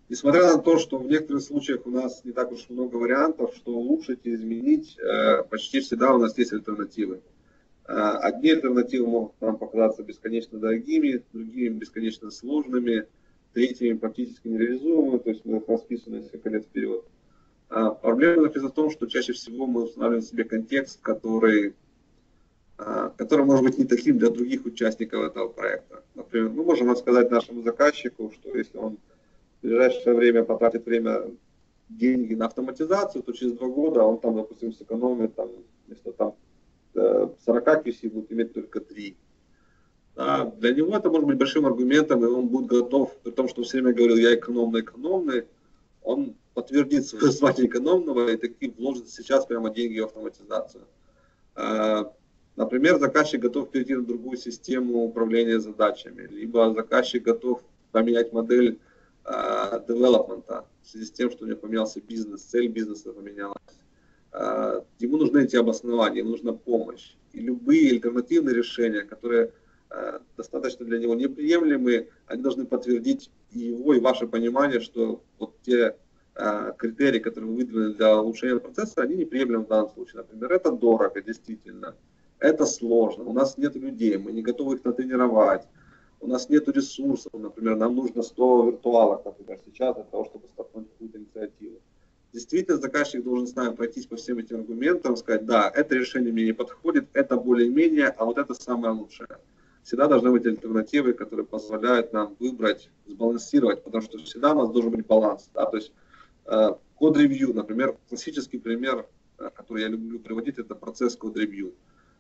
Несмотря на то, что в некоторых случаях у нас не так уж много вариантов, что улучшить и изменить, почти всегда у нас есть альтернативы. Одни альтернативы могут нам показаться бесконечно дорогими, другими бесконечно сложными, третьими практически нереализуемыми, то есть мы их расписаны несколько лет вперед. Проблема заключается в том, что чаще всего мы устанавливаем себе контекст, который может быть не таким для других участников этого проекта. Например, мы можем рассказать нашему заказчику, что если он в ближайшее время потратит деньги на автоматизацию, то через 2 года он там, допустим, сэкономит, вместо 40 QC будет иметь только 3. Для него это может быть большим аргументом, и он будет готов, при том, что он все время говорил, я экономный, он подтвердит свое звание экономного и таки вложит сейчас прямо деньги в автоматизацию. Например, заказчик готов перейти на другую систему управления задачами, либо заказчик готов поменять модель девелопмента в связи с тем, что у него поменялся бизнес, цель бизнеса поменялась. Ему нужны эти обоснования, ему нужна помощь. И любые альтернативные решения, которые достаточно для него неприемлемые, они должны подтвердить и его, и ваше понимание, что вот те критерии, которые вы выдвинули для улучшения процесса, они неприемлемы в данном случае. Например, это дорого, действительно. Это сложно. У нас нет людей, мы не готовы их натренировать. У нас нет ресурсов, например, нам нужно 100 виртуалок, например, сейчас для того, чтобы стартнуть какую-то инициативу. Действительно, заказчик должен с нами пройтись по всем этим аргументам, сказать, да, это решение мне не подходит, это более-менее, а вот это самое лучшее. Всегда должны быть альтернативы, которые позволяют нам выбрать, сбалансировать, потому что всегда у нас должен быть баланс. Да? То есть код-ревью, например, классический пример, который я люблю приводить, это процесс код-ревью.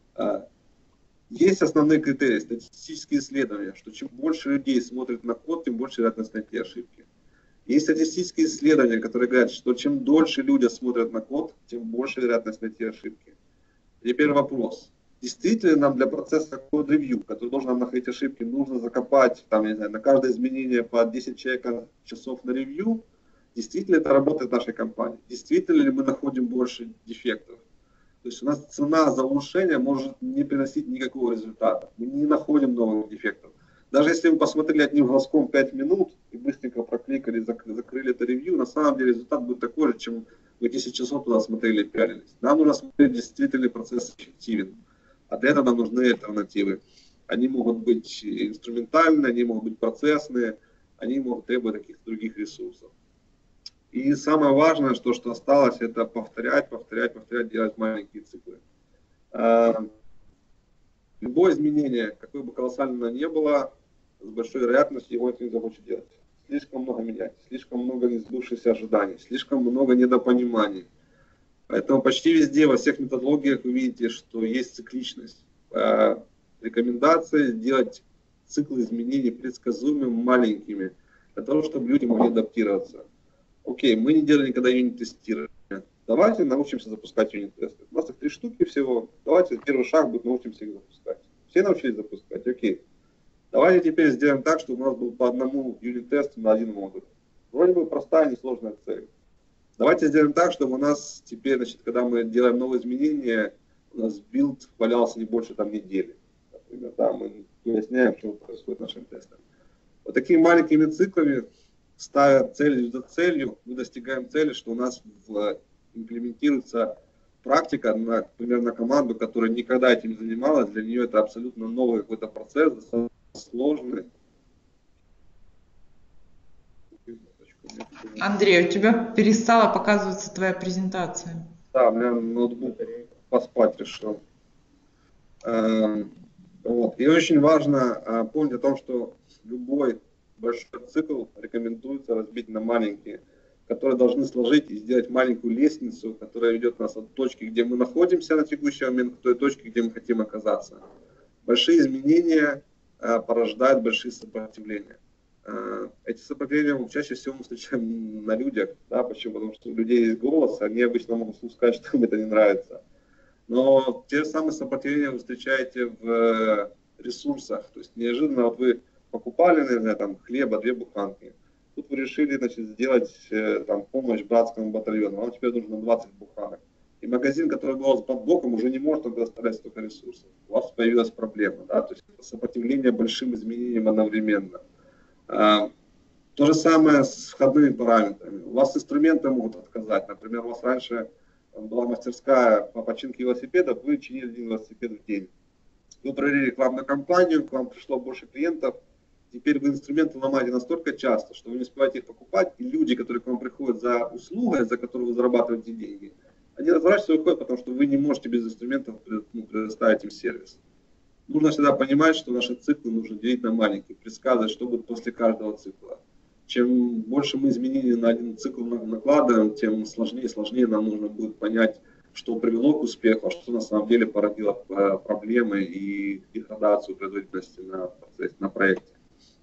Есть основные критерии, статистические исследования, что чем больше людей смотрит на код, тем больше вероятность найти ошибки. Есть статистические исследования, которые говорят, что чем дольше люди смотрят на код, тем больше вероятность найти ошибки. Теперь вопрос. Действительно нам для процесса код-ревью, который должен нам находить ошибки, нужно закопать на каждое изменение по 10 часов на ревью? Действительно это работает в нашей компании? Действительно ли мы находим больше дефектов? То есть у нас цена за улучшение может не приносить никакого результата. Мы не находим новых дефектов. Даже если вы посмотрели одним глазком 5 минут и быстренько прокликали, закрыли это ревью, на самом деле результат будет такой же, чем вы 10 часов туда смотрели и пялились. Нам нужно смотреть, действительно ли процесс эффективен. А для этого нам нужны альтернативы. Они могут быть инструментальные, они могут быть процессные, они могут требовать каких-то других ресурсов. И самое важное, что осталось, это повторять, делать маленькие циклы. Любое изменение, какое бы колоссальное оно ни было, с большой вероятностью его никто не захочет делать. Слишком много менять, слишком много несбывшихся ожиданий, слишком много недопониманий. Поэтому почти везде, во всех методологиях вы видите, что есть цикличность. Рекомендация сделать циклы изменений предсказуемыми, маленькими, для того, чтобы люди могли адаптироваться. Окей, мы не делали никогда юнит-тестирование. Давайте научимся запускать юнит-тесты. У нас их 3 штуки всего. Давайте первый шаг будет научимся их запускать. Все научились запускать, окей. Давайте теперь сделаем так, чтобы у нас был по одному юнит-тесту на один модуль. Вроде бы простая, несложная цель. Давайте сделаем так, чтобы у нас теперь, когда мы делаем новые изменения, у нас билд валялся не больше недели. Например, мы выясняем, что происходит с нашим тестом. Вот такими маленькими циклами, ставя цель за целью, мы достигаем цели, что у нас имплементируется практика, например, на команду, которая никогда этим не занималась, для нее это абсолютно новый какой-то процесс, достаточно сложный. Андрей, у тебя перестала показываться твоя презентация. Да, у меня ноутбук поспать решил. И очень важно помнить о том, что любой большой цикл рекомендуется разбить на маленькие, которые должны сложить и сделать маленькую лестницу, которая ведет нас от точки, где мы находимся на текущий момент, к той точке, где мы хотим оказаться. Большие изменения порождают большие сопротивления. Эти сопротивления чаще всего мы встречаем на людях. Да? Почему? Потому что у людей есть голос, они обычно могут сказать, что им это не нравится. Но те же самые сопротивления вы встречаете в ресурсах. То есть неожиданно вы покупали, наверное, хлеба 2 буханки. Тут вы решили, сделать помощь братскому батальону. Вам теперь нужно 20 буханок. И магазин, который был под боком, уже не может предоставлять столько ресурсов. У вас появилась проблема. Да? То есть это сопротивление большим изменениям одновременно. То же самое с входными параметрами. У вас инструменты могут отказать. Например, у вас раньше была мастерская по починке велосипедов, вы чинили один велосипед в день. Вы провели рекламную кампанию, к вам пришло больше клиентов, теперь вы инструменты ломаете настолько часто, что вы не успеваете их покупать, и люди, которые к вам приходят за услугой, за которую вы зарабатываете деньги, они разворачиваются и уходят, потому что вы не можете без инструментов предоставить им сервис. Нужно всегда понимать, что наши циклы нужно делить на маленькие, предсказывать, что будет после каждого цикла. Чем больше мы изменений на один цикл накладываем, тем сложнее и сложнее нам нужно будет понять, что привело к успеху, а что на самом деле породило проблемы и деградацию производительности на проекте.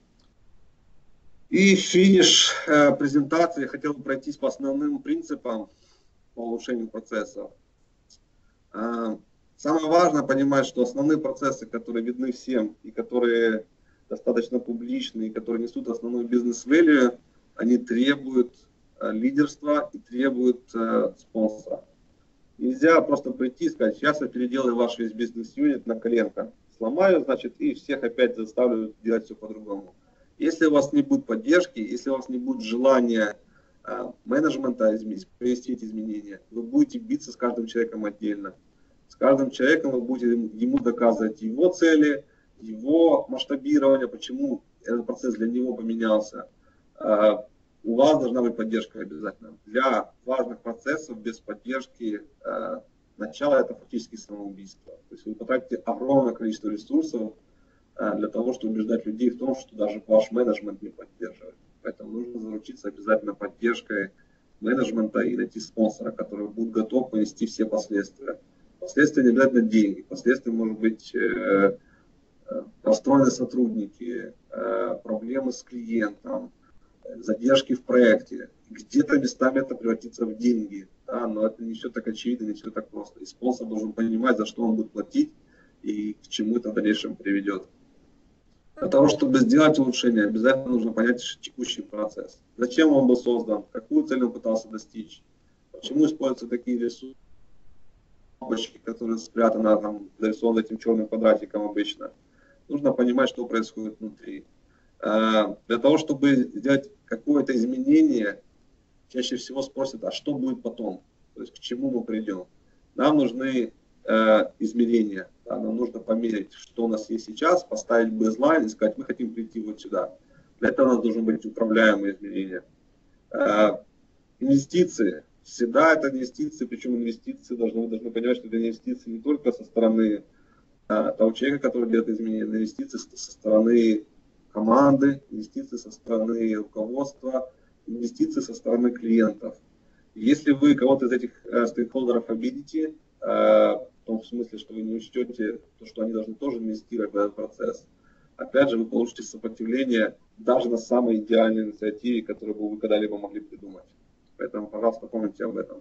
И финиш презентации. Я хотел бы пройтись по основным принципам по улучшению процесса. Самое важное понимать, что основные процессы, которые видны всем и которые достаточно публичны, и которые несут основную бизнес-value, они требуют лидерства и требуют спонсора. Нельзя просто прийти и сказать, сейчас я переделаю ваш весь бизнес-юнит на коленках, сломаю, значит, и всех опять заставлю делать все по-другому. Если у вас не будет поддержки, если у вас не будет желания менеджмента привести эти изменения, вы будете биться с каждым человеком отдельно. С каждым человеком вы будете ему доказывать его цели, его масштабирование, почему этот процесс для него поменялся. У вас должна быть поддержка обязательно. Для важных процессов без поддержки начало это фактически самоубийство. То есть вы потратите огромное количество ресурсов для того, чтобы убеждать людей в том, что даже ваш менеджмент не поддерживает. Поэтому нужно заручиться обязательно поддержкой менеджмента и найти спонсора, который будет готов понести все последствия. Последствия не обязательно деньги, последствия может быть расстроенные сотрудники, проблемы с клиентом, задержки в проекте. Где-то местами это превратится в деньги, да, но это не все так очевидно, не все так просто. И спонсор должен понимать, за что он будет платить и к чему это в дальнейшем приведет. Для того, чтобы сделать улучшение, обязательно нужно понять текущий процесс. Зачем он был создан, какую цель он пытался достичь, почему используются такие ресурсы, которые спрятаны, там, нарисованы этим черным квадратиком обычно. Нужно понимать, что происходит внутри. Для того, чтобы сделать какое-то изменение, чаще всего спросят, а что будет потом? То есть к чему мы придем? Нам нужны измерения. Да, нам нужно померить, что у нас есть сейчас, поставить бейзлайн и сказать, мы хотим прийти вот сюда. Для этого у нас должны быть управляемые измерения. Инвестиции. Всегда это инвестиции, причем инвестиции вы должны понимать, что это инвестиции не только со стороны того человека, который делает изменения, но инвестиции со стороны команды, инвестиции со стороны руководства, инвестиции со стороны клиентов. Если вы кого-то из этих стейкхолдеров обидите, в том смысле, что вы не учтете то, что они должны тоже инвестировать в этот процесс, опять же, вы получите сопротивление даже на самой идеальной инициативе, которую бы вы когда-либо могли придумать. Поэтому, пожалуйста, помните об этом.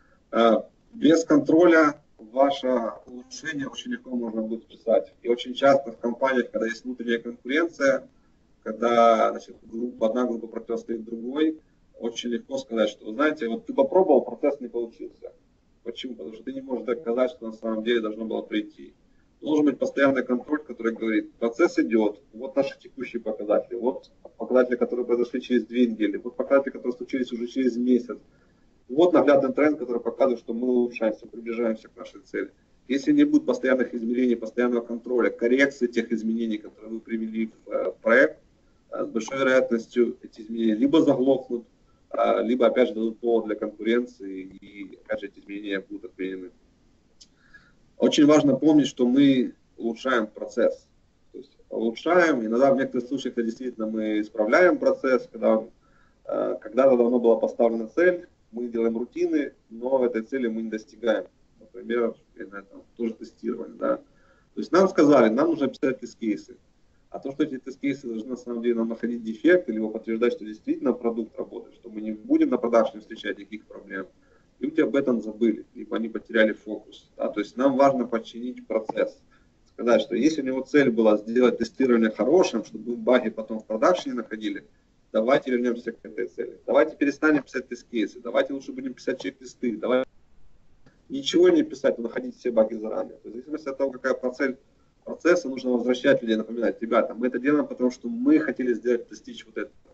Без контроля ваше улучшение очень легко можно будет писать. И очень часто в компаниях, когда есть внутренняя конкуренция, когда, значит, одна группа противостоит другой, очень легко сказать, что, вы знаете, вот ты попробовал, процесс не получился. Почему? Потому что ты не можешь доказать, что на самом деле должно было прийти. Должен быть постоянный контроль, который говорит, процесс идет, вот наши текущие показатели, вот показатели, которые произошли через 2 недели, вот показатели, которые случились уже через месяц. Вот наглядный тренд, который показывает, что мы улучшаемся, приближаемся к нашей цели. Если не будет постоянных измерений, постоянного контроля, коррекции тех изменений, которые вы привели в проект, с большой вероятностью эти изменения либо заглохнут, либо опять же дадут повод для конкуренции, и опять же эти изменения будут отменены. Очень важно помнить, что мы улучшаем процесс. То есть улучшаем, иногда в некоторых случаях действительно мы исправляем процесс, когда-то давно была поставлена цель, мы делаем рутины, но этой цели мы не достигаем. Например, тоже тестирование. Да? То есть нам сказали, нам нужно писать тест-кейсы. А то, что эти тест-кейсы должны на самом деле нам находить дефект, либо подтверждать, что действительно продукт работает, что мы не будем на продаже встречать никаких проблем, люди об этом забыли, либо они потеряли фокус. Да? То есть нам важно подчинить процесс. Сказать, что если у него цель была сделать тестирование хорошим, чтобы баги потом в продакшене находили, давайте вернемся к этой цели. Давайте перестанем писать тест-кейсы, давайте лучше будем писать чек-листы, давайте ничего не писать, но находить все баги заранее. То есть, в зависимости от того, какая цель процесса, нужно возвращать людей, напоминать, ребята, мы это делаем, потому что мы хотели достичь вот этого.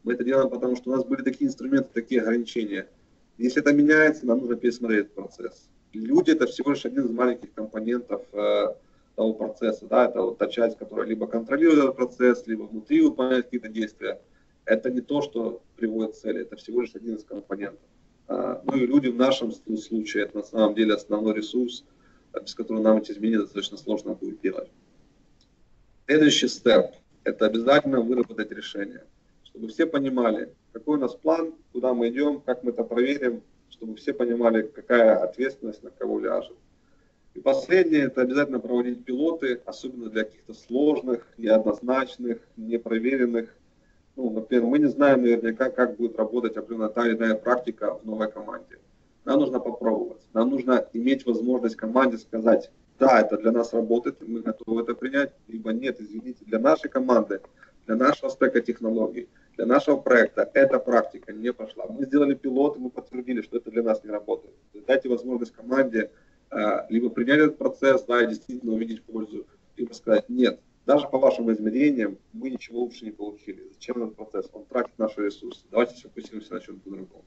Мы это делаем, потому что у нас были такие инструменты, такие ограничения. Если это меняется, нам нужно пересмотреть этот процесс. Люди — это всего лишь один из маленьких компонентов того процесса. Да? Это вот та часть, которая либо контролирует этот процесс, либо внутри выполняет какие-то действия. Это не то, что приводит к цели, это всего лишь один из компонентов. Ну и люди в нашем случае — это на самом деле основной ресурс, без которого нам эти изменения достаточно сложно будет делать. Следующий степ — это обязательно выработать решение, чтобы все понимали, какой у нас план, куда мы идем, как мы это проверим, чтобы все понимали, какая ответственность на кого ляжет. И последнее — это обязательно проводить пилоты, особенно для каких-то сложных, неоднозначных, непроверенных. Ну, например, мы не знаем наверняка, как будет работать определенная та или иная практика в новой команде. Нам нужно попробовать. Нам нужно иметь возможность команде сказать: да, это для нас работает, мы готовы это принять, либо нет, извините, для нашей команды, для нашего стека технологий, для нашего проекта эта практика не пошла. Мы сделали пилот, и мы подтвердили, что это для нас не работает. Дайте возможность команде либо принять этот процесс, да, и действительно увидеть пользу, либо сказать: нет, даже по вашим измерениям мы ничего лучше не получили. Зачем этот процесс? Он тратит наши ресурсы. Давайте сфокусируемся на чем-то другом.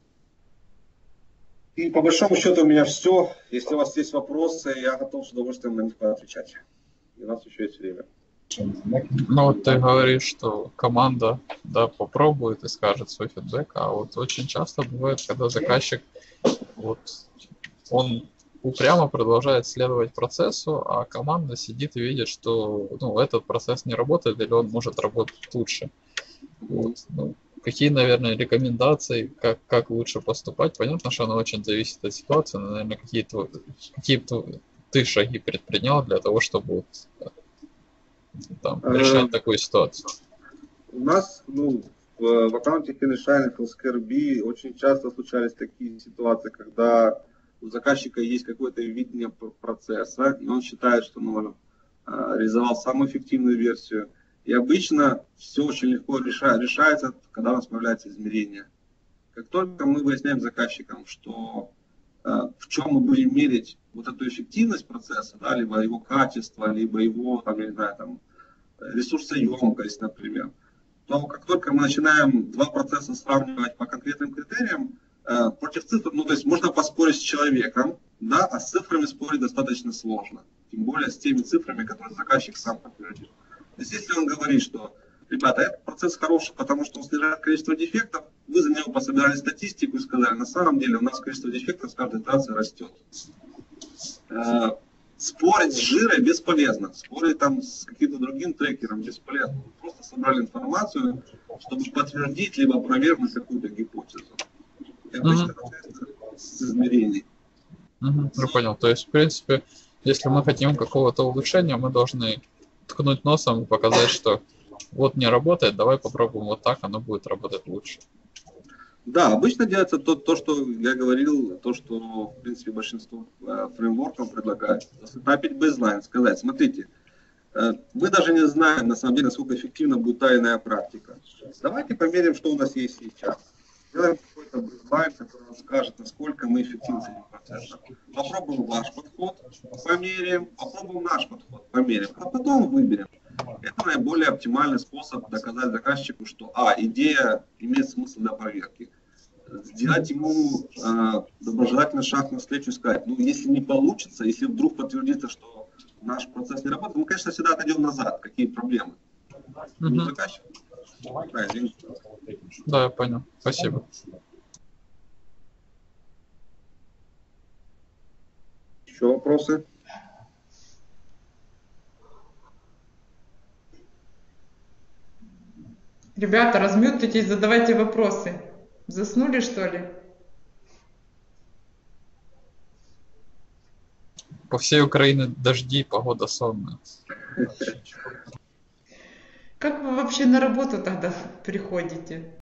И по большому счету у меня все. Если у вас есть вопросы, я готов с удовольствием на них поотвечать. И у нас еще есть время. Ну, вот ты говоришь, что команда, да, попробует и скажет свой фидбэк, а вот очень часто бывает, когда заказчик, вот, он упрямо продолжает следовать процессу, а команда сидит и видит, что, ну, этот процесс не работает или он может работать лучше. Вот, ну, какие, наверное, рекомендации, как лучше поступать? Понятно, что оно очень зависит от ситуации, но, наверное, какие ты шаги предпринял для того, чтобы вот, там, решать такую ситуацию? У нас, в аккаунте Finish Healthcare B очень часто случались такие ситуации, когда у заказчика есть какое-то видение процесса, и он считает, что реализовал самую эффективную версию. И обычно все очень легко решается, когда у нас появляется измерение. Как только мы выясняем с заказчиком, что в чем мы будем мерить вот эту эффективность процесса, да, либо его качество, либо его, там, я не знаю, там, ресурсоемкость, например, то как только мы начинаем два процесса сравнивать по конкретным критериям, против цифр, то есть можно поспорить с человеком, да, а с цифрами спорить достаточно сложно. Тем более с теми цифрами, которые заказчик сам подтвердил. То есть если он говорит, что, ребята, этот процесс хороший, потому что он снижает количество дефектов, вы за него пособирали статистику и сказали: на самом деле у нас количество дефектов с каждой итерацией растет. Спорить с жирой бесполезно, спорить там с каким-то другим трекером бесполезно. Мы просто собрали информацию, чтобы подтвердить либо опровергнуть какую-то гипотезу. И обычно с измерений. Я понял. То есть, в принципе, если мы хотим какого-то улучшения, мы должны ткнуть носом и показать, что вот не работает, давай попробуем вот так, оно будет работать лучше. Да, обычно делается то, что я говорил, то, что, в принципе, большинство фреймворков предлагает. Напить бейзлайн, сказать: смотрите, мы даже не знаем, на самом деле, насколько эффективна будет та или иная практика. Давайте померим, что у нас есть сейчас. Сделаем какой-то бейзлайн, который нам скажет, насколько мы эффективны с этим процессом. Попробуем ваш подход, померяем, попробуем наш подход, померяем, а потом выберем. Это наиболее оптимальный способ доказать заказчику, что идея имеет смысл для проверки. Сделать ему доброжелательный шаг навстречу и сказать: если не получится, если вдруг подтвердится, что наш процесс не работает, мы, конечно, всегда отойдем назад. Какие проблемы? Заказчик? Да, извините. Да, я понял. Спасибо. Еще вопросы? Ребята, размютитесь, задавайте вопросы. Заснули, что ли? По всей Украине дожди, погода сонная. Как вы вообще на работу тогда приходите?